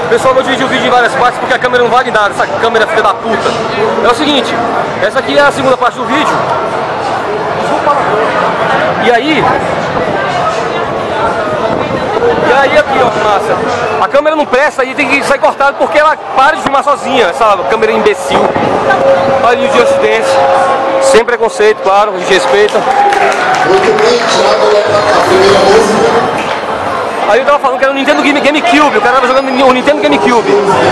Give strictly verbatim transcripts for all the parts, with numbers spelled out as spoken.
Pessoal, vou dividir o vídeo em várias partes porque a câmera não vale nada, essa câmera filha da puta. É o seguinte, essa aqui é a segunda parte do vídeo. E aí... E aí aqui, ó, massa. A câmera não presta aí, tem que sair cortado porque ela para de filmar sozinha, essa câmera imbecil. Olha o Just Dance. Sem preconceito, claro, a gente respeita. Muito bem, Thiago, a primeira música. Aí eu tava falando que era o Nintendo Game, GameCube, o cara tava jogando o Nintendo GameCube.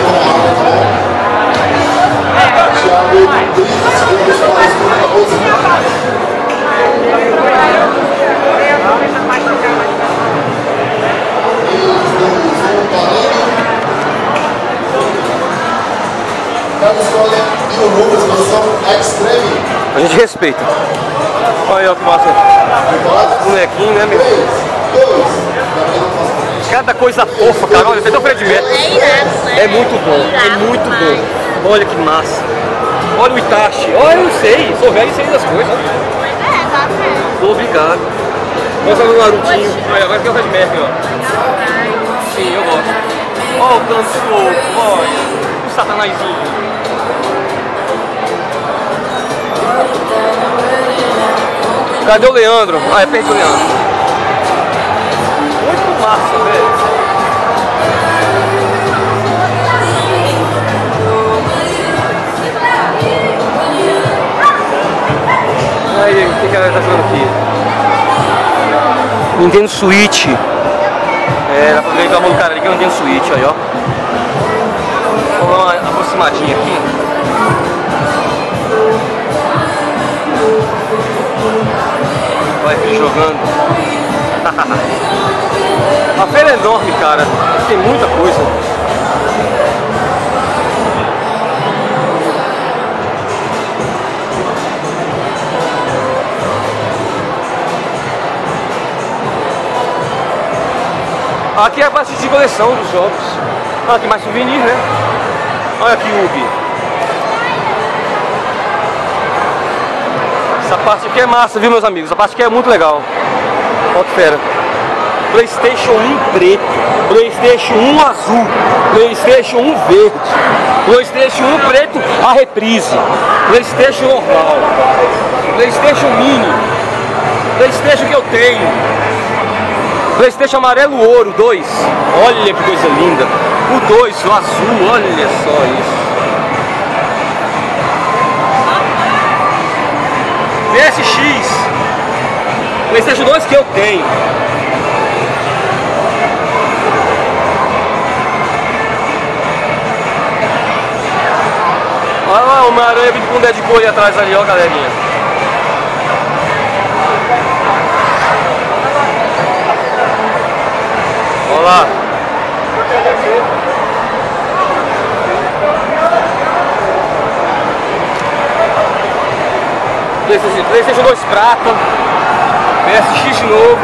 A gente respeita. Olha aí, ó, que massa. Bonequinho, né, meu? Cada coisa fofa, cara. Olha, até o Fred Mercury. É irado, né? É muito bom, é muito bom. Olha que massa. Olha o Itachi. Olha, eu sei, sou velho e sei das coisas. É, tá certo. Tô obrigado. Mostra o Narutinho. Olha, agora tem o Fred Mercury, ó. Sim, eu gosto. Olha o Tanso, olha. O Satanazinho. Cadê o Leandro? Ah, é perto do Leandro. Muito massa, velho. Aí, o que, que ela tá falando aqui? Nintendo Switch. É, dá pra ver que a mão do cara ali que é o Nintendo Switch, aí, ó. Vamos dar uma aproximadinha aqui. Vai jogando. A feira é enorme, cara. Tem muita coisa. Aqui é a parte de coleção dos jogos. Ah, tem mais souvenir, né? Olha aqui o Ubi. Essa parte aqui é massa, viu, meus amigos? Essa parte aqui é muito legal. Olha que fera. PlayStation um preto, PlayStation um azul, PlayStation um verde, PlayStation um preto a reprise, PlayStation normal, PlayStation mini, PlayStation que eu tenho, PlayStation amarelo ouro dois. Olha que coisa linda. O dois, o azul, olha só isso. P S X, PlayStation dois que eu tenho. Olha lá, uma aranha vindo com um Deadpool ali atrás ali, ó, galerinha. Olha lá. PlayStation, PlayStation dois prata, P S X de novo.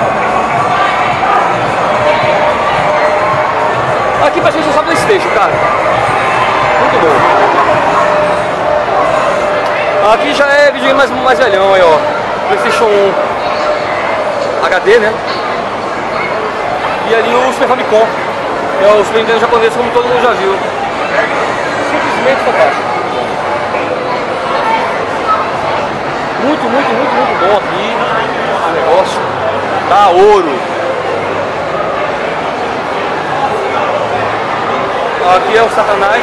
Aqui pra gente é só PlayStation, cara. Muito bom. Aqui já é videogame mais, mais velhão aí, ó. PlayStation um H D, né? E ali o Super Famicom, que é o Super Nintendo japonês, como todo mundo já viu. Simplesmente fantástico. Muito, muito, muito, muito bom aqui o negócio. Tá ouro. Aqui é o Satanás.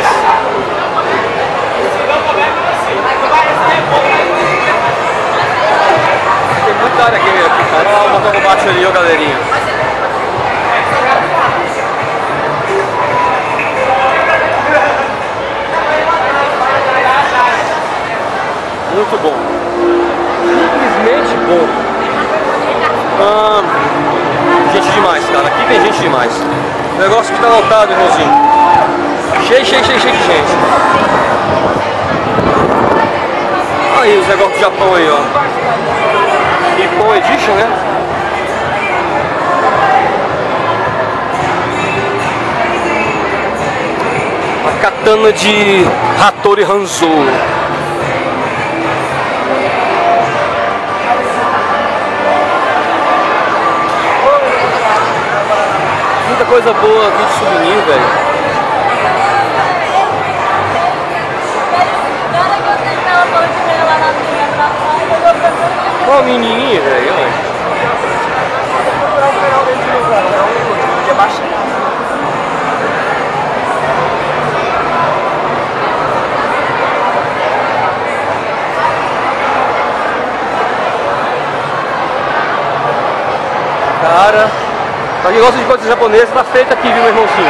Tem muita área aqui, cara. Olha o motor combate ali, ó, galerinha. Muito bom. Simplesmente bom. Ah, gente demais, cara. Aqui tem gente demais. O negócio que tá lotado, irmãozinho. Cheio, cheio, cheio, cheio de gente. Aí os negócios do Japão aí, ó. Nippon Edition, né? A katana de Hattori Hanzo. Muita coisa boa aqui de souvenir, velho. Ó, o menininho, velho. Cara, pra quem gosta de coisas japonesas, tá feito aqui, viu, meu irmãozinho?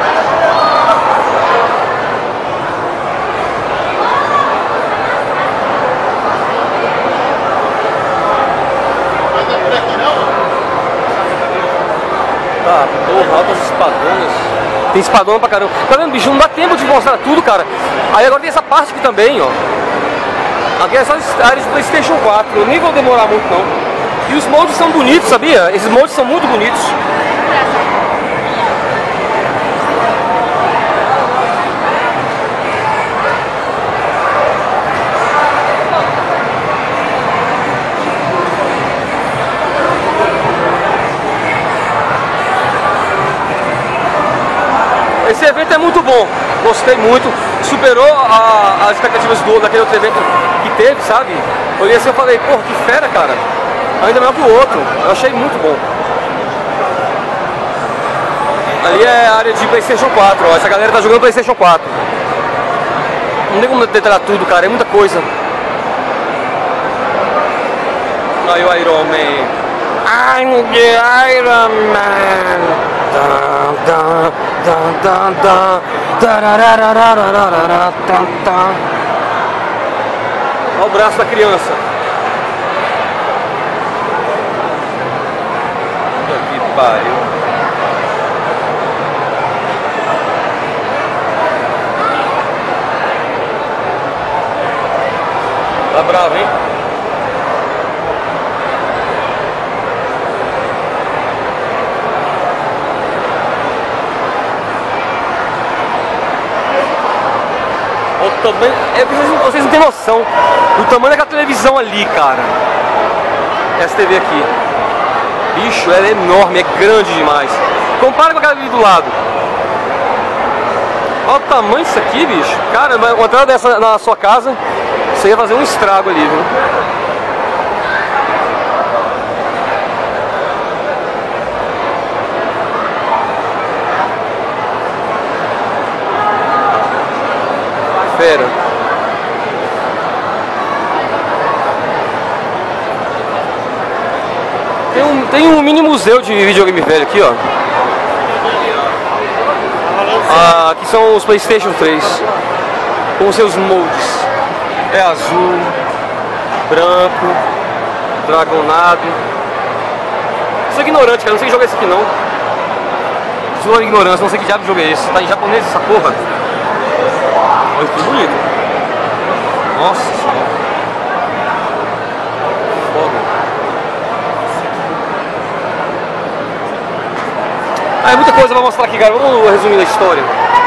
Tá, porra, altas espadonas. Tem espadona pra caramba. Tá vendo, bicho? Não dá tempo de mostrar tudo, cara. Aí agora tem essa parte aqui também, ó. Aqui é só as áreas de PlayStation quatro. Eu nem vou demorar muito, não. E os moldes são bonitos, sabia? Esses moldes são muito bonitos. Esse evento é muito bom, gostei muito, superou a, as expectativas do daquele outro evento que teve, sabe? Olhei assim e falei, porra, que fera, cara. Ainda melhor que o outro, eu achei muito bom. Ali é a área de PlayStation quatro, ó. Essa galera tá jogando PlayStation quatro. Não tem como detalhar tudo, cara, é muita coisa. Aí o Iron Man. I'm the Iron Man. Dun, dun, dun, dun, dun. Olha o braço da criança. Que pariu. Tá bravo, hein? O tamanho, é, vocês, vocês não têm noção do tamanho daquela televisão ali, cara. Essa T V aqui. Bicho, ela é enorme, é grande demais. Compara com aquela ali do lado. Olha o tamanho disso aqui, bicho. Cara, uma entrada dessa na sua casa, você ia fazer um estrago ali, viu? Fera. Tem um, tem um mini museu de videogame velho aqui, ó. Ah, aqui são os PlayStation três com seus moldes. É azul, branco, dragonado. Sou ignorante, cara, não sei que jogo é esse aqui não. Sou ignorante, não sei que diabo de jogo é esse. Tá em japonês essa porra. Olha que bonito. Nossa senhora. Foda. Ah, é muita coisa pra mostrar aqui, cara. Vamos resumir a história.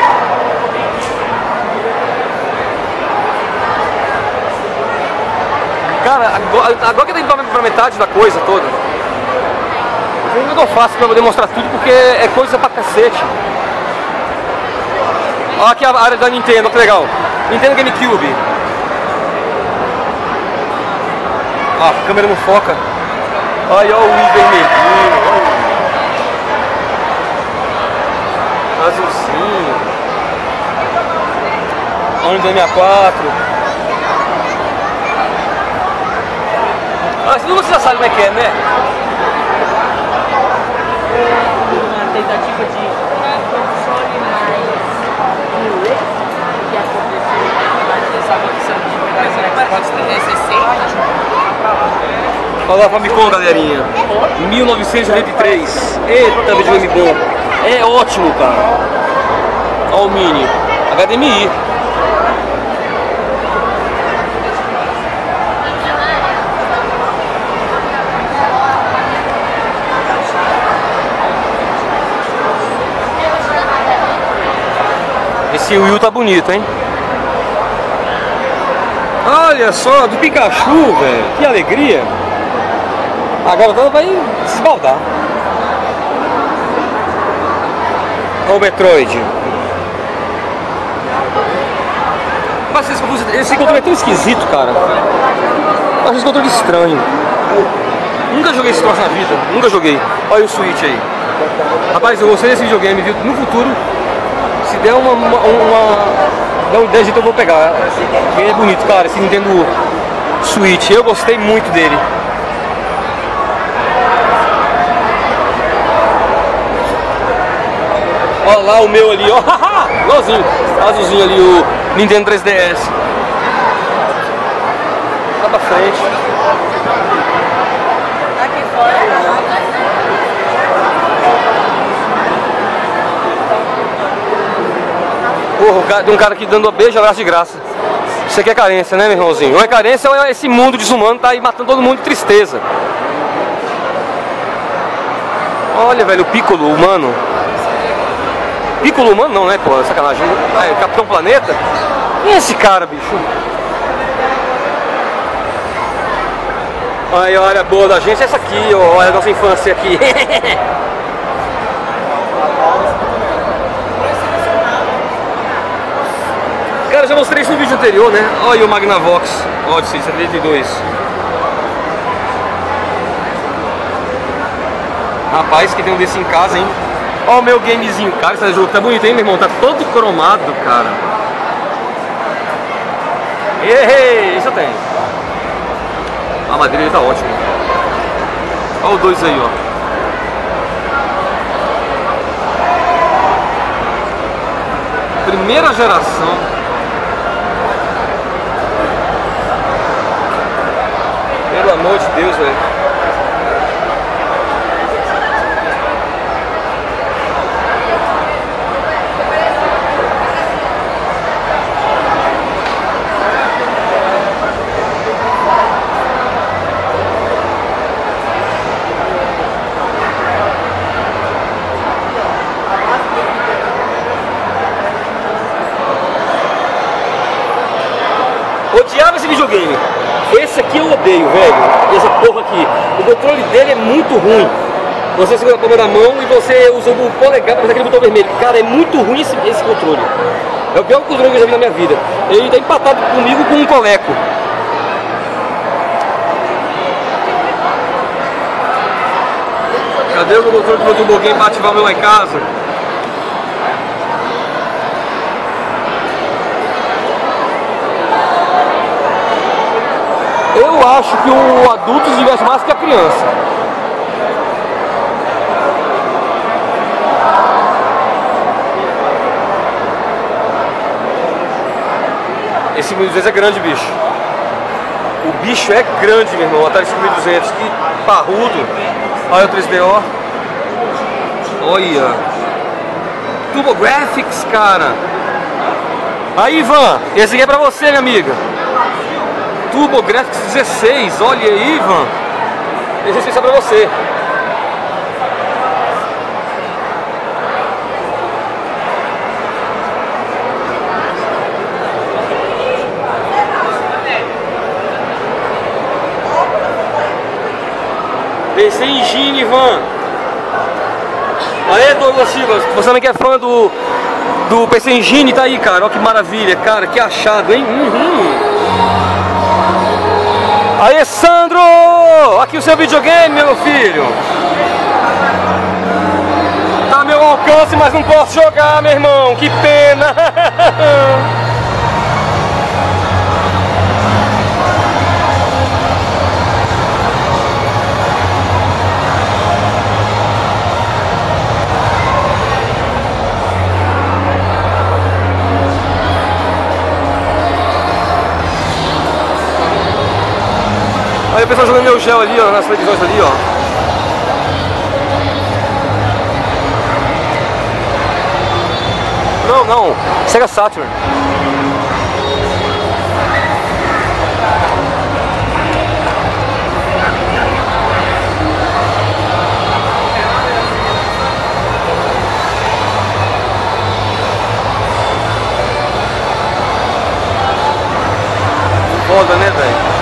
Cara, agora, agora que eu tô indo pra metade da coisa toda, eu ainda não faço pra poder mostrar tudo porque é coisa pra cacete. Olha aqui a área da Nintendo, que legal. Nintendo GameCube. Ah, a câmera não foca. Olha, olha o Wii vermelhinho. Azulzinho. Olha o Nintendo sessenta e quatro. Ah, você já sabe como é que é, né? Uma tentativa de console mais que aconteceu dessa condição de Xbox trezentos e sessenta. Olha lá, Famicom, galerinha. mil novecentos e oitenta e três. Eita, videogame bom. É ótimo, cara. Olha o Mini. H D M I. Esse Wii tá bonito, hein? Olha só, do Pikachu, velho. Que alegria. A garotada vai se esbaldar. Olha o Metroid. Mas esse controle é tão esquisito, cara. Eu acho esse controle estranho. Nunca joguei esse troço na vida, nunca joguei. Olha o Switch aí. Rapaz, eu gostei desse videogame, viu? No futuro, se der uma, uma, uma, der uma ideia, então eu vou pegar. Ele é bonito, cara, esse Nintendo Switch. Eu gostei muito dele. Olha lá o meu ali, ó. Igualzinho, azulzinho ali, o Nintendo três D S. Lá pra frente. Aqui fora. Porra, tem um cara aqui dando um beijo, abraço de graça. Isso aqui é carência, né, meu irmãozinho? Ou é carência ou é esse mundo desumano tá aí matando todo mundo de tristeza. Olha, velho, o Piccolo humano. Piccolo humano não, né, pô? Sacanagem. É, Capitão Planeta? Quem é esse cara, bicho? Aí, olha, a boa da gente é essa aqui, ó. Olha a nossa infância aqui. Cara, já mostrei isso no vídeo anterior, né? Olha aí o Magnavox Odyssey setenta e dois. Rapaz, que tem um desse em casa, hein? Olha o meu gamezinho, cara. Esse jogo tá bonito, hein, meu irmão? Tá todo cromado, cara. Ei, isso eu tenho. A madeira tá ótima. Olha o dois aí, ó. Primeira geração. Pelo amor de Deus, velho. Odiava esse videogame. Esse aqui eu odeio, velho. Essa porra aqui. O controle dele é muito ruim. Você segura a palma da mão e você usa o polegar para fazer aquele botão vermelho. Cara, é muito ruim esse, esse controle. É o pior controle que eu já vi na minha vida. Ele tá empatado comigo com um coleco. Cadê o controle do meu Turbo Game para ativar o meu lá em casa? Eu acho que o adulto se diverte mais que a criança. Esse mil e duzentos é grande, bicho. O bicho é grande, meu irmão. Atari cinco mil e duzentos. Que parrudo. Olha o três D O. Olha. Turbo Graphics, cara. Aí, Ivan. Esse aqui é pra você, minha amiga. Turbo Graphics dezesseis, olha aí, Ivan. Esse exercício é pra você. P C Engine, Ivan. Aê, Douglas Silva, você também que é fã do, do P C Engine, tá aí, cara. Olha que maravilha, cara, que achado, hein? Uhum. Aê, Sandro! Aqui o seu videogame, meu filho. Tá ao meu alcance, mas não posso jogar, meu irmão. Que pena. Aí o pessoal jogando meu gel ali, ó, nas televisões ali, ó. Não, não. Sega Saturn. Foda, né, velho?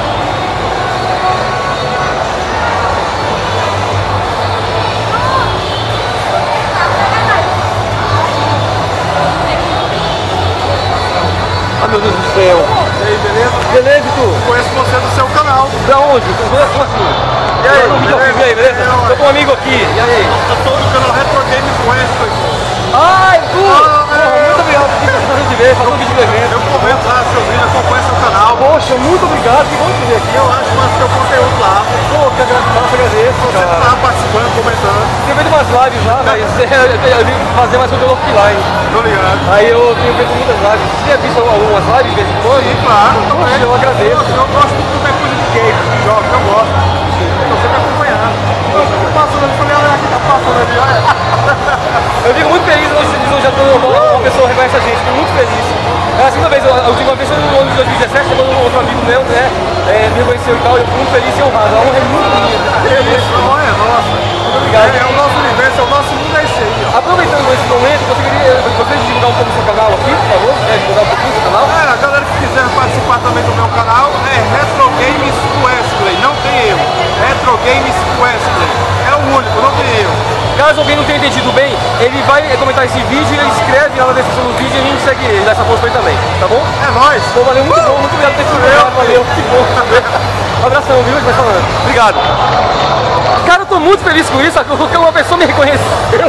Meu Deus do céu. E aí, beleza? Beleza, tu? Conheço você do seu canal. Da onde? Como assim? E aí, no vídeo aqui, e aí, beleza? Tô com um amigo aqui, e aí? Eu sou do canal Retro Games Wrestling. Ai, tu! Ah, Porra, muito obrigado por ter de ver, fazer um vídeo do evento. Eu comento lá seu vídeo, acompanho seu canal. Poxa, muito obrigado, que bom te ver aqui. Eu acho massa seu conteúdo lá. Pô, que agradeço, agradeço, Você cara. tá participando, comentando. Tenho feito umas lives lá, mas eu vim fazer mais conteúdo offline. Tô ligado. Aí eu tenho feito muitas lives. Você já visto algumas lives de vez em quando? Sim, claro, Poxa, também. eu agradeço. Eu, eu gosto de tudo que é coisa de games, de jogos, eu gosto. Tô sempre acompanhando. Eu fico passando ali, falei, olha aqui, tá passando ali, olha. Eu fico muito feliz hoje já tô uma pessoa reconhece a gente, fico muito feliz. É a segunda vez, a última vez foi no ano de dois mil e dezessete, quando um outro amigo meu, né, é, me reconheceu e tal, eu fico muito feliz e honrado. A honra é muito minha. É isso, não é nossa. Muito obrigado. É, é o nosso universo, é o nosso mundo, é isso aí, ó. Aproveitando esse momento, eu queria, gostaria de divulgar um pouco o seu canal aqui, por favor, né, divulgar um pouquinho o seu canal. É, a galera que quiser participar também do meu canal é Retro Games Wrestling, não tem erro. Retro Games Wrestling, é o único, não tem erro. Caso alguém não tenha entendido bem, ele vai comentar esse vídeo e ele escreve lá na descrição do vídeo e a gente segue ele, dá essa força pra ele também, tá bom? É nóis. Pô, valeu, muito bom, muito obrigado por ter estudado, valeu, que bom. Um abração, viu? Vai falando. Obrigado. Cara, eu tô muito feliz com isso, porque uma pessoa me reconheceu.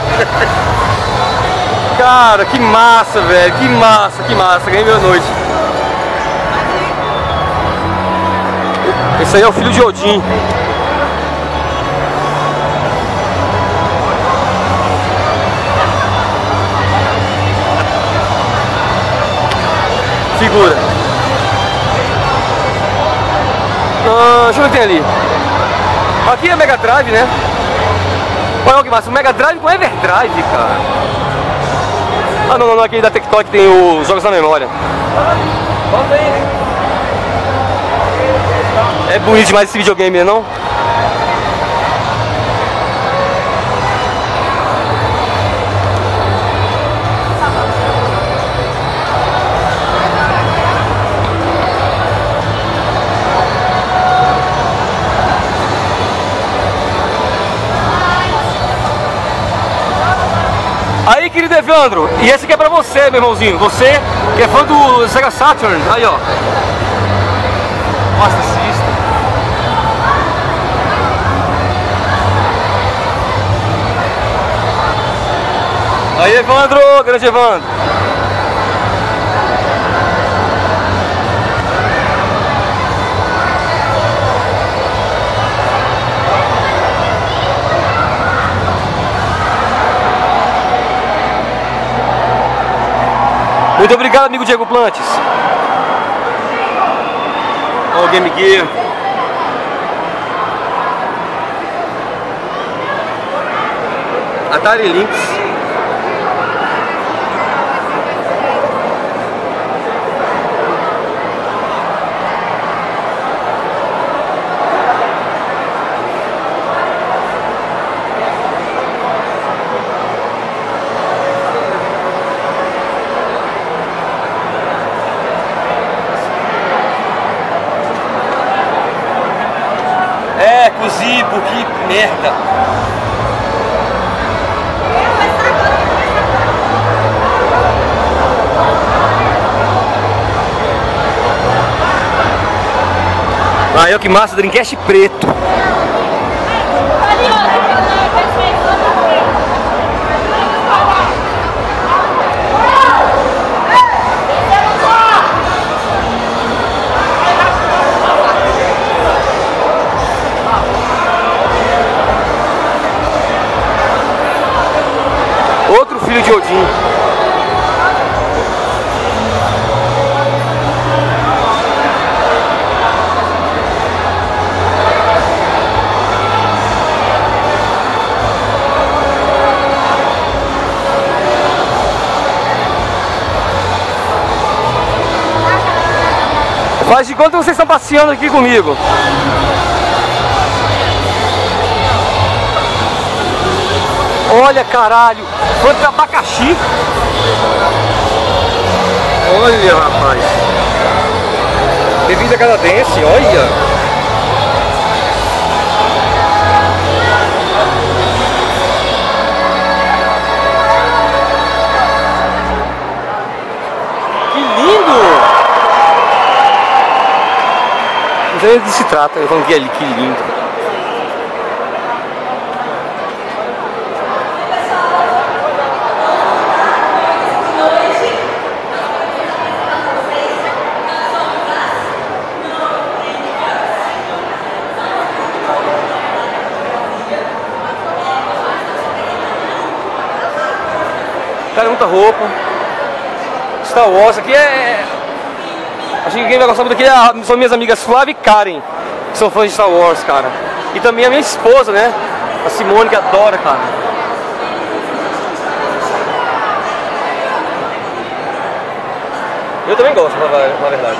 Cara, que massa, velho, que massa, que massa, ganhei minha noite. Esse aí é o filho de Odin. Figura. Ah, deixa eu ver o que tem ali. Aqui é Mega Drive, né? Olha que massa, o Mega Drive com Everdrive, cara. Ah, não, não, não, aqui da Tectoy tem os jogos na memória. É bonito demais esse videogame, né, não? Aí, querido Evandro, e esse aqui é pra você, meu irmãozinho. Você que é fã do Sega Saturn. Aí, ó. Master System. Aí, Evandro, grande Evandro. Muito obrigado, amigo Diego Plantes. Olha o Game Gear. Atari Lynx. É, Cusibo, que merda. Aí, olha que massa, Dreamcast preto. Outro filho de Odin. Faz de conta que vocês estão passeando aqui comigo. Olha, caralho, quanto de abacaxi. Olha, rapaz. Bebida canadense, olha. Que lindo. sei do que se trata. Eu falo que é que lindo. Cara, muita roupa. Star Wars aqui é... Acho que quem vai gostar muito aqui é... são minhas amigas Flávia e Karen, que são fãs de Star Wars, cara. E também a minha esposa, né? A Simone, que adora, cara. Eu também gosto, pra falar a verdade.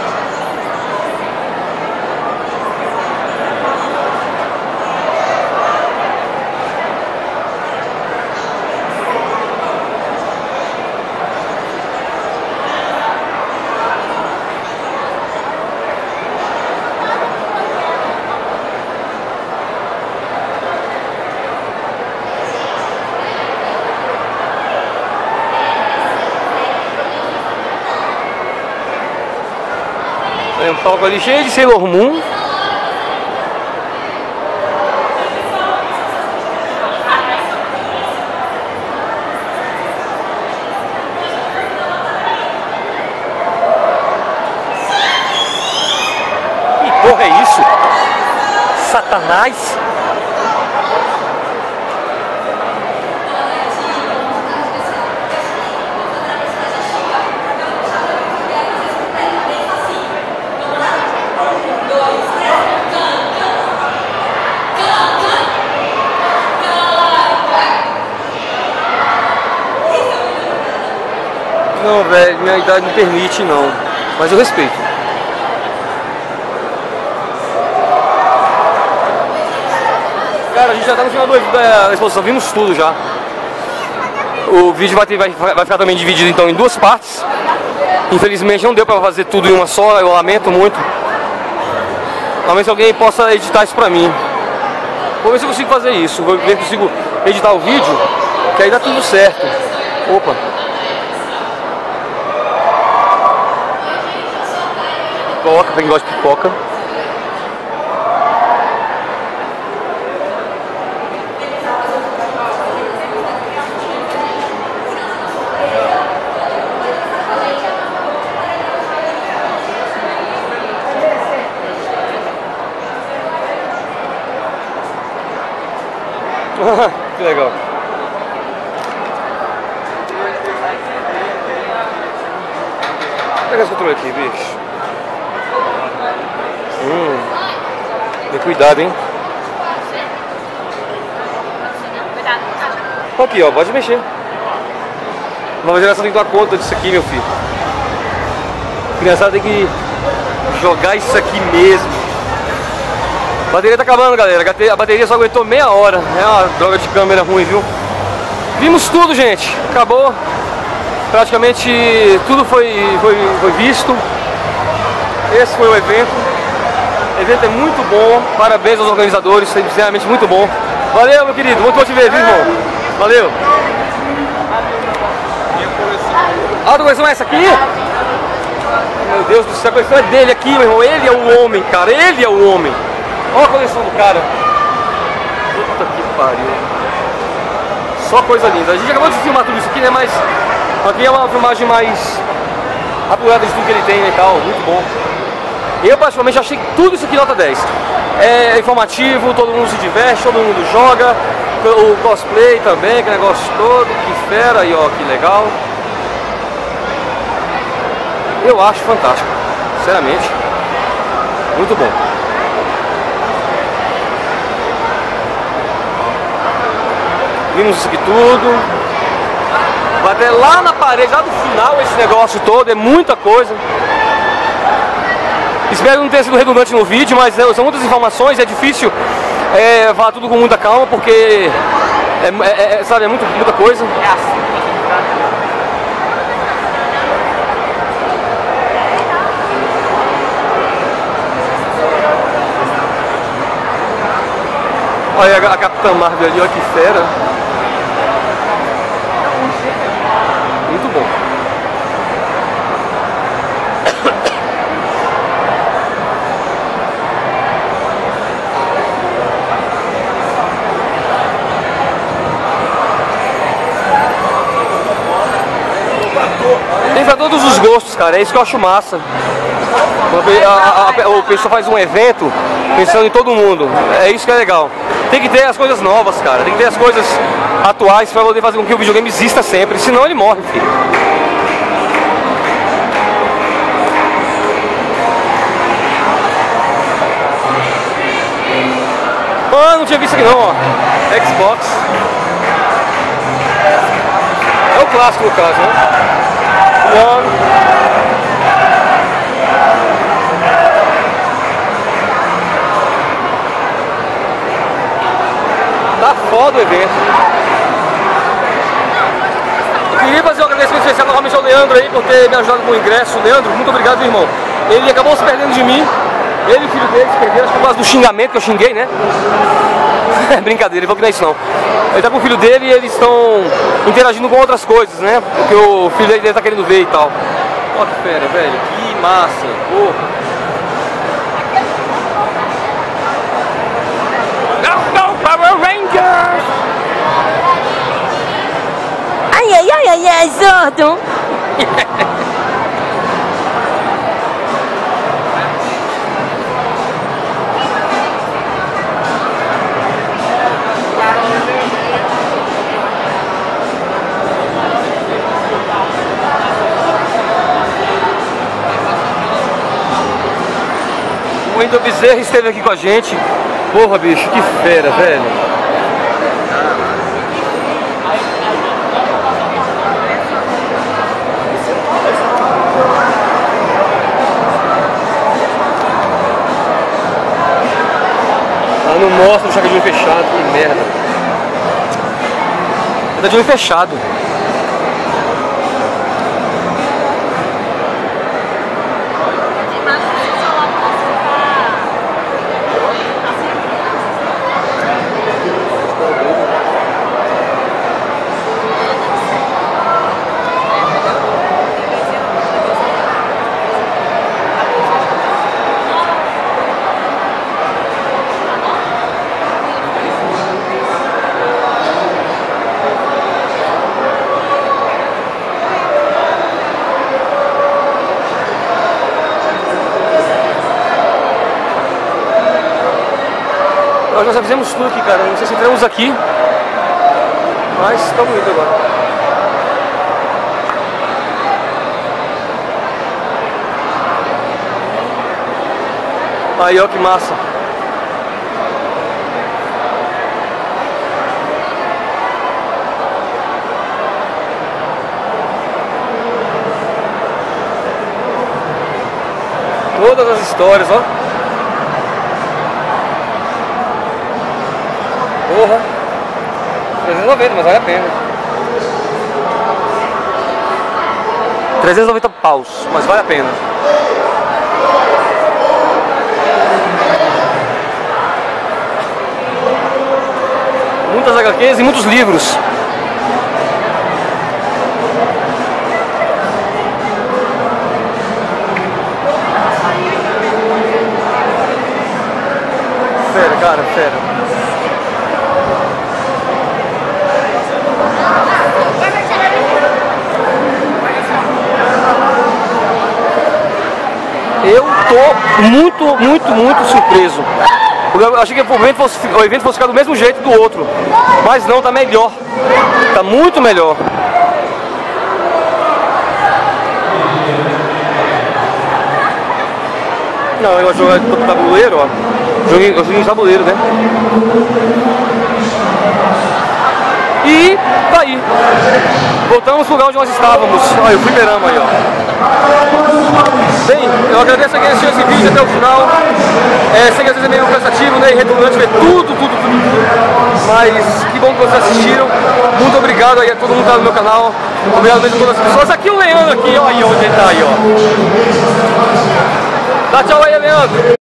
Tem um palco ali cheio de Sailor Moon. Que porra é isso? Satanás? Não, velho, minha idade não permite, não. Mas eu respeito. Cara, a gente já tá no final do, da exposição, vimos tudo já. O vídeo vai, ter, vai, vai ficar também dividido então em duas partes. Infelizmente não deu pra fazer tudo em uma só, eu lamento muito. Talvez alguém possa editar isso pra mim. Vou ver se eu consigo fazer isso, vou ver se eu consigo editar o vídeo, que aí dá tudo certo. Opa. Pipoca, pra quem gosta de pipoca. Que legal. Pega esse controle aqui, bicho. Hum. Tem cuidado, hein? Aqui, ó, pode mexer. Nova geração tem que dar conta disso aqui, meu filho. A criançada tem que jogar isso aqui mesmo. A bateria tá acabando, galera. A bateria só aguentou meia hora. É uma droga de câmera ruim, viu? Vimos tudo, gente. Acabou. Praticamente tudo foi, foi, foi visto. Esse foi o evento. O evento é muito bom. Parabéns aos organizadores. Sinceramente, muito bom. Valeu, meu querido. Muito bom te ver, viu, irmão? Valeu. Ah, a coleção é essa aqui? Meu Deus do céu, a coleção é dele aqui, meu irmão. Ele é o homem, cara. Ele é o homem. Olha a coleção do cara. Puta que pariu. Só coisa linda. A gente acabou de filmar tudo isso aqui, né? Mas aqui é uma filmagem mais apurada de tudo que ele tem, né, e tal. Muito bom. Eu particularmente achei tudo isso aqui nota dez. É informativo, todo mundo se diverte, todo mundo joga. O cosplay também, que negócio todo. Que fera aí, ó, que legal. Eu acho fantástico. Sinceramente. Muito bom. Vimos isso aqui tudo. Vai até lá na parede, lá do final esse negócio todo, é muita coisa. Espero não ter sido redundante no vídeo, mas é, são muitas informações, é difícil é, falar tudo com muita calma, porque é, é, é, sabe, é muito, muita coisa. É assim. Olha a, a Capitã Marvel ali, olha que fera. Muito bom. Tem pra todos os gostos, cara, é isso que eu acho massa. A, a, a, o pessoal faz um evento pensando em todo mundo, é isso que é legal. Tem que ter as coisas novas, cara, tem que ter as coisas atuais pra poder fazer com que o videogame exista sempre, senão ele morre, filho. Ah, não tinha visto aqui não, ó. Xbox. É o clássico no caso, né? One. Tá foda o evento. Eu queria fazer um agradecimento especial novamente ao Leandro aí por ter me ajudado com o ingresso. Leandro, muito obrigado, meu irmão. Ele acabou se perdendo de mim. Ele e o filho dele se perderam, acho que por causa do xingamento que eu xinguei, né? É brincadeira, ele falou que não é isso não. Ele tá com o filho dele e eles estão interagindo com outras coisas, né? Porque o filho dele tá querendo ver e tal. Ó que fera, velho. Que massa. Porra. Go, go, Power Rangers! Ai, ai, ai, ai, ai, Zordon! O Wendel Bezerra esteve aqui com a gente. Porra, bicho, que fera, velho. Ah, não mostra o chá de olho fechado, que merda. Tá de olho fechado. Nós já fizemos tudo aqui, cara. Não sei se entramos aqui, mas estamos indo agora. Aí, ó, que massa. Todas as histórias, ó. Porra, trezentos e noventa, mas vale a pena. trezentos e noventa paus, mas vale a pena. Muitas agá quês e muitos livros. Fera, cara, fera. Eu tô muito, muito, muito surpreso. Eu achei que o evento, fosse, o evento fosse ficar do mesmo jeito do outro. Mas não, tá melhor. Tá muito melhor. Não, eu joguei tabuleiro, ó. Joguei, eu joguei em tabuleiro, né? E tá aí. Voltamos pro lugar onde nós estávamos. Olha o fliperama aí, ó. Bem, eu agradeço a quem assistiu esse vídeo até o final. É, sei que às vezes é meio cansativo, né, e redundante ver tudo, tudo, tudo, tudo. Mas que bom que vocês assistiram. Muito obrigado aí a todo mundo que tá no meu canal. Obrigado mesmo a todas as pessoas. Aqui o Leandro aqui, ó, aí onde ele tá aí, ó. Dá tchau aí, Leandro.